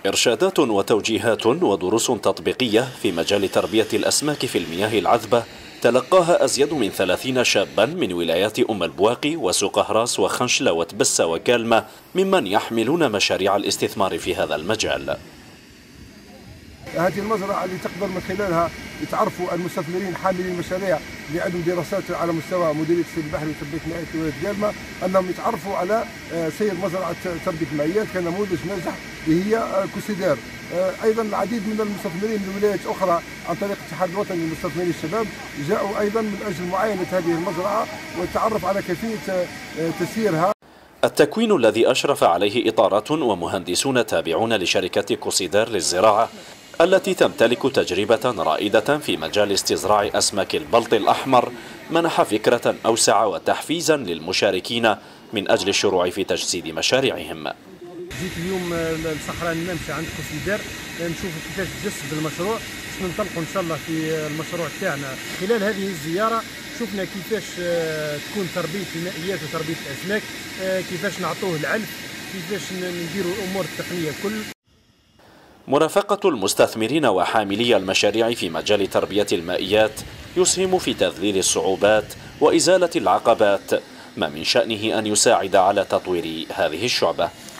إرشادات وتوجيهات ودروس تطبيقية في مجال تربية الأسماك في المياه العذبة تلقاها أزيد من 30 شابا من ولايات أم البواقي وسوق وخنشلة وتبسة وكالمة ممن يحملون مشاريع الاستثمار في هذا المجال. هذه المزرعة اللي تقدر من خلالها يتعرفوا المستثمرين حاملين المشاريع اللي عندهم دراسات على مستوى مديرية السيد البحري وتربية المائيات ولاية كالمة، أنهم يتعرفوا على سير مزرعة تربية المائيات كنموذج ناجح اللي هي كوسيدار. أيضا العديد من المستثمرين من ولايات أخرى عن طريق الاتحاد الوطني للمستثمرين الشباب جاءوا أيضا من أجل معاينة هذه المزرعة والتعرف على كيفية تسييرها. التكوين الذي أشرف عليه إطارات ومهندسون تابعون لشركة كوسيدار للزراعة التي تمتلك تجربة رائدة في مجال استزراع أسماك البلط الأحمر منح فكرة أوسع وتحفيزا للمشاركين من أجل الشروع في تجسيد مشاريعهم. جيت اليوم لصحراء الممشى عند كوسيدار نشوفوا كيفاش تجسد المشروع باش ننطلقوا ان شاء الله في المشروع تاعنا. خلال هذه الزيارة شفنا كيفاش تكون تربية المائيات وتربية الأسماك، كيفاش نعطوه العلف، كيفاش نديروا الأمور التقنية كل. مرافقة المستثمرين وحاملي المشاريع في مجال تربية المائيات يسهم في تذليل الصعوبات وإزالة العقبات، ما من شأنه أن يساعد على تطوير هذه الشعبة.